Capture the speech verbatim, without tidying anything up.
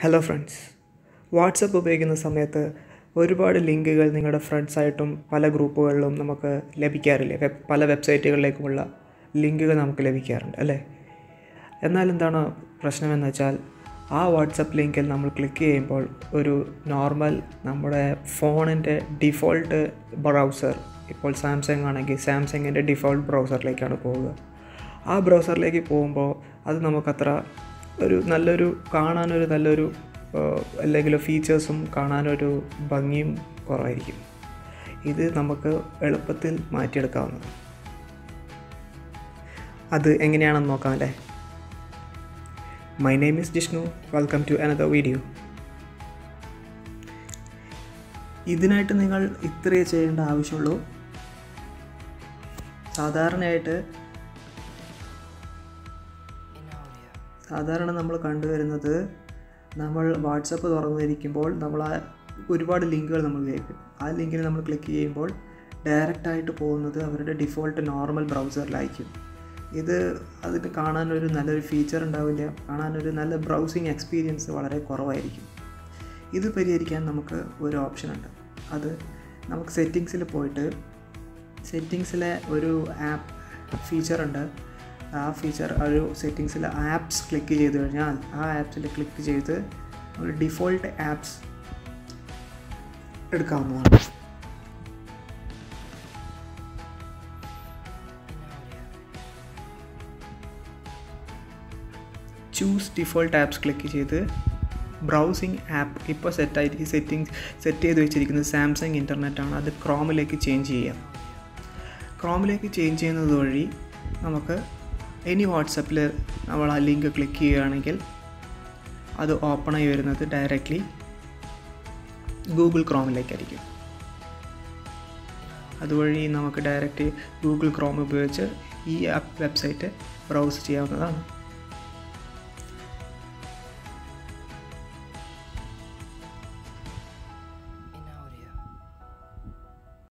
Hello friends, WhatsApp ഉപയോഗിക്കുന്ന സമയത്ത് ഒരുപാട് ലിങ്കുകൾ നിങ്ങളുടെ ഫ്രണ്ട്സായിട്ടും പല ഗ്രൂപ്പുകളിലും നമുക്ക് ലഭിക്കാറില്ല. വെബ് പല വെബ്സൈറ്റുകളിലേക്കുമുള്ള ലിങ്കുകൾ നമുക്ക് ലഭിക്കാറുണ്ട് അല്ലേ? എന്നാൽ എന്താണ് പ്രശ്നമെന്ന് വെച്ചാൽ, ആ വാട്സപ്പ് ലിങ്കിൽ നമ്മൾ ക്ലിക്ക് ചെയ്യുമ്പോൾ ഒരു നോർമൽ നമ്മുടെ ഫോണിൻ്റെ ഡിഫോൾട്ട് ബ്രൗസർ, ഇപ്പോൾ സാംസങ് ആണെങ്കിൽ സാംസങ്ങിൻ്റെ ഡിഫോൾട്ട് ബ്രൗസറിലേക്കാണ് പോവുക. ആ ബ്രൗസറിലേക്ക് പോകുമ്പോൾ അത് നമുക്കത്ര ഒരു നല്ലൊരു കാണാനൊരു നല്ലൊരു അല്ലെങ്കിൽ ഫീച്ചേഴ്സും കാണാനൊരു ഭംഗിയും കുറവായിരിക്കും. ഇത് നമുക്ക് എളുപ്പത്തിൽ മാറ്റിയെടുക്കാവുന്നതാണ്. അത് എങ്ങനെയാണെന്ന് നോക്കാം അല്ലേ? My name is Jishnu. Welcome to another video. ഇതിനായിട്ട് നിങ്ങൾ ഇത്രയേ ചെയ്യേണ്ട ആവശ്യമുള്ളൂ. സാധാരണയായിട്ട് സാധാരണ നമ്മൾ കണ്ടുവരുന്നത്, നമ്മൾ വാട്സപ്പ് തുറന്നിരിക്കുമ്പോൾ നമ്മൾ ആ ഒരുപാട് ലിങ്കുകൾ നമ്മൾ കേൾക്കും. ആ ലിങ്കിൽ നമ്മൾ ക്ലിക്ക് ചെയ്യുമ്പോൾ ഡയറക്റ്റായിട്ട് പോകുന്നത് അവരുടെ ഡിഫോൾട്ട് നോർമൽ ബ്രൗസറിലായിരിക്കും. ഇത് അതിന് കാണാനൊരു നല്ലൊരു ഫീച്ചർ ഉണ്ടാവില്ല, കാണാനൊരു നല്ല ബ്രൗസിങ് എക്സ്പീരിയൻസ് വളരെ കുറവായിരിക്കും. ഇത് പരിഹരിക്കാൻ നമുക്ക് ഒരു ഓപ്ഷനുണ്ട്. അത് നമുക്ക് സെറ്റിങ്സിൽ പോയിട്ട് സെറ്റിങ്സിലെ ഒരു ആപ്പ് ഫീച്ചറുണ്ട്. ആ ഫീച്ചർ ഒരു സെറ്റിങ്സിൽ ആപ്സ് ക്ലിക്ക് ചെയ്ത് കഴിഞ്ഞാൽ ആ ആപ്സിൽ ക്ലിക്ക് ചെയ്ത് ഒരു ഡിഫോൾട്ട് ആപ്സ് എടുക്കാവുന്നതാണ്. ചൂസ് ഡിഫോൾട്ട് ആപ്സ് ക്ലിക്ക് ചെയ്ത് ബ്രൗസിങ് ആപ്പ് ഇപ്പോൾ സെറ്റായിട്ട് ഈ സെറ്റിങ്സ് സെറ്റ് ചെയ്ത് വെച്ചിരിക്കുന്നത് സാംസങ് ഇൻ്റർനെറ്റാണ്. അത് ക്രോമിലേക്ക് ചേഞ്ച് ചെയ്യാം. ക്രോമിലേക്ക് ചേഞ്ച് ചെയ്യുന്നത് വഴി നമുക്ക് ഇനി വാട്സപ്പിൽ നമ്മൾ ആ ലിങ്ക് ക്ലിക്ക് ചെയ്യുകയാണെങ്കിൽ അത് ഓപ്പണായി വരുന്നത് ഡയറക്റ്റ്ലി ഗൂഗിൾ ക്രോമിലേക്കായിരിക്കും. അതുവഴി നമുക്ക് ഡയറക്റ്റ് ഗൂഗിൾ ക്രോം ഉപയോഗിച്ച് ഈ ആപ്പ് വെബ്സൈറ്റ് ബ്രൗസ് ചെയ്യാവുന്നതാണ്.